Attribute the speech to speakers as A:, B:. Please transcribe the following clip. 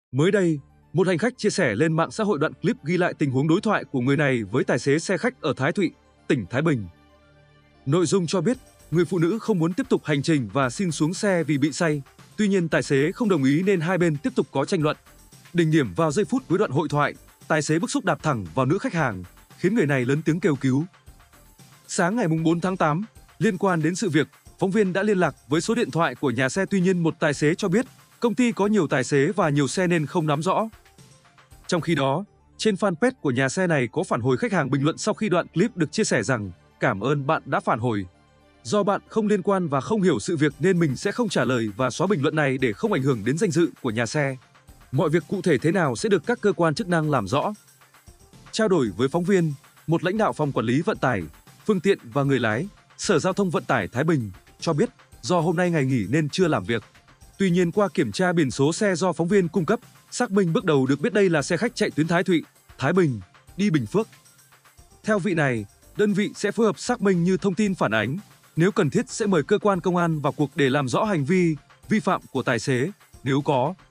A: Mới đây, một hành khách chia sẻ lên mạng xã hội đoạn clip ghi lại tình huống đối thoại của người này với tài xế xe khách ở Thái Thụy, tỉnh Thái Bình. Nội dung cho biết, người phụ nữ không muốn tiếp tục hành trình và xin xuống xe vì bị say. Tuy nhiên tài xế không đồng ý nên hai bên tiếp tục có tranh luận. Đỉnh điểm vào giây phút cuối đoạn hội thoại, tài xế bức xúc đạp thẳng vào nữ khách hàng, khiến người này lớn tiếng kêu cứu. Sáng ngày 4 tháng 8, liên quan đến sự việc, phóng viên đã liên lạc với số điện thoại của nhà xe, tuy nhiên một tài xế cho biết công ty có nhiều tài xế và nhiều xe nên không nắm rõ. Trong khi đó, trên fanpage của nhà xe này có phản hồi khách hàng bình luận sau khi đoạn clip được chia sẻ rằng: "Cảm ơn bạn đã phản hồi. Do bạn không liên quan và không hiểu sự việc nên mình sẽ không trả lời và xóa bình luận này để không ảnh hưởng đến danh dự của nhà xe. Mọi việc cụ thể thế nào sẽ được các cơ quan chức năng làm rõ." Trao đổi với phóng viên, một lãnh đạo phòng quản lý vận tải, phương tiện và người lái, Sở Giao thông Vận tải Thái Bình cho biết do hôm nay ngày nghỉ nên chưa làm việc. Tuy nhiên qua kiểm tra biển số xe do phóng viên cung cấp, xác minh bước đầu được biết đây là xe khách chạy tuyến Thái Thụy, Thái Bình, đi Bình Phước. Theo vị này, đơn vị sẽ phối hợp xác minh như thông tin phản ánh, nếu cần thiết sẽ mời cơ quan công an vào cuộc để làm rõ hành vi vi phạm của tài xế, nếu có.